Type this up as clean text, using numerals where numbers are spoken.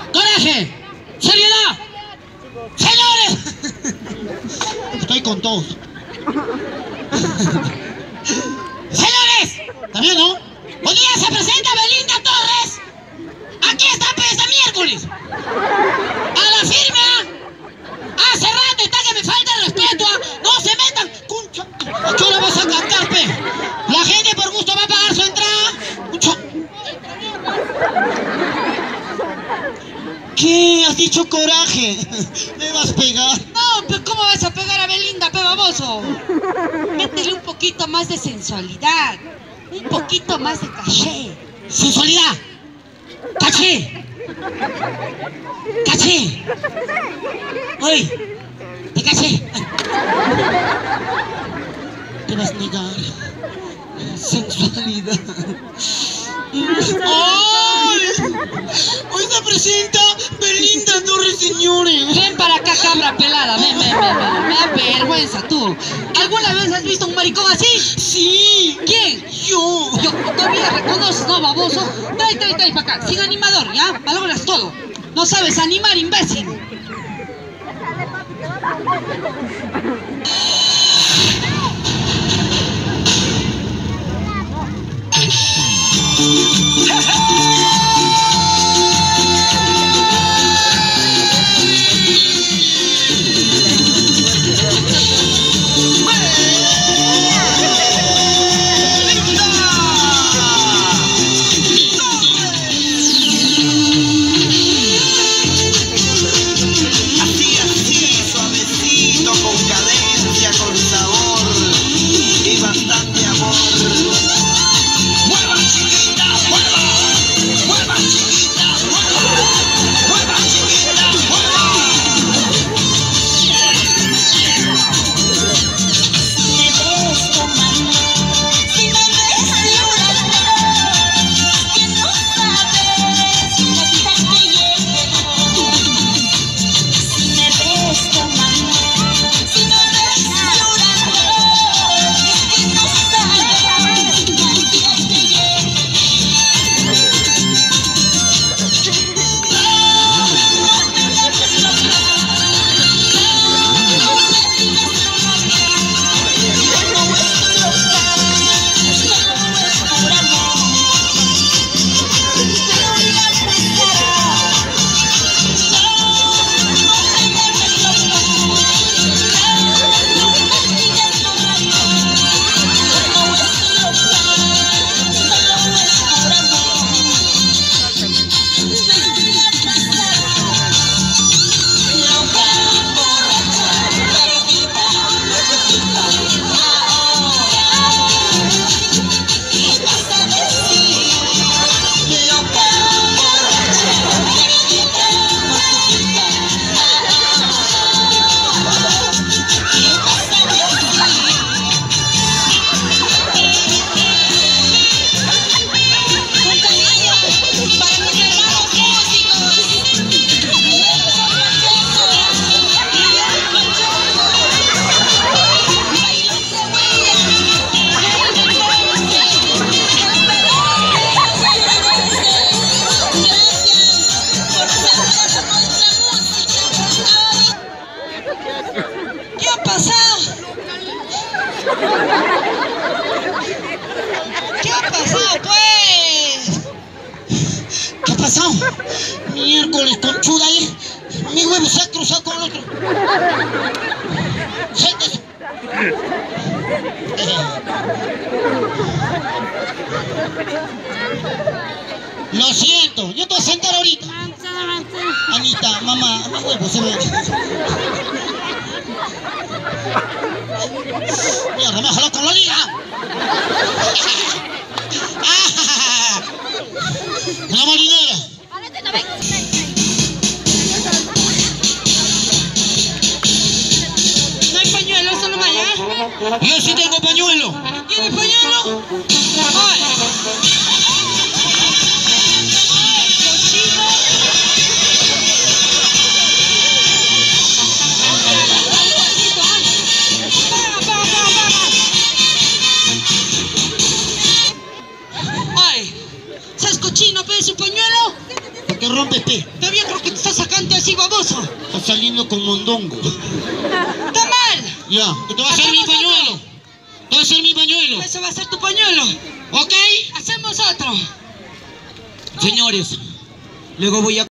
¡Coraje! ¡Seriedad! ¡Señores! Estoy con todos. ¡Señores! ¿Está bien, no? Hoy día se presenta Belinda Torres. Aquí está pues este miércoles. A la firme. Hace rato está que me falta el respeto. No se metan. Concha. ¿A qué hora vas a cantar, pe? La gente por gusto va a pagar su entrada. Concha. ¿Qué? ¿Has dicho coraje? ¿Me vas a pegar? No, pero ¿cómo vas a pegar a Belinda, pe baboso? Métele un poquito más de sensualidad. Un poquito más de caché. Sensualidad. Caché. Caché. Oye, te caché. Te vas a negar. Sensualidad. ¡Ay! Hoy se presenta Belinda Torres, señores. Ven para acá, cabra pelada. Ven. Me da vergüenza, tú. ¿Alguna vez has visto un maricón así? Sí. ¿Quién? Yo. Yo todavía reconoces, ¿no, baboso? Trae para acá. Sin animador, ¿ya? Malogras todo. No sabes animar, imbécil. ¿Qué ha pasado? ¿Qué ha pasado, pues? ¿Qué ha pasado? Miércoles, conchuda ahí. Mi huevo se ha cruzado con el otro. Siéntese. Lo siento, yo te voy a sentar ahorita. Anita, mamá, mi huevo se ve. Mierda, me jaló con la liga. La marinera. No hay pañuelo, eso no vaya. Yo sí tengo pañuelo. ¿Tienes pañuelo? Ay. ¿Por qué te rompes, pe. Todavía creo que te estás sacando así, baboso. Estás saliendo con mondongo. ¡Está mal! Ya, te va a hacer mi pañuelo. Te va a hacer mi pañuelo. Eso va a ser tu pañuelo. ¿Ok? Hacemos otro. Señores, luego voy a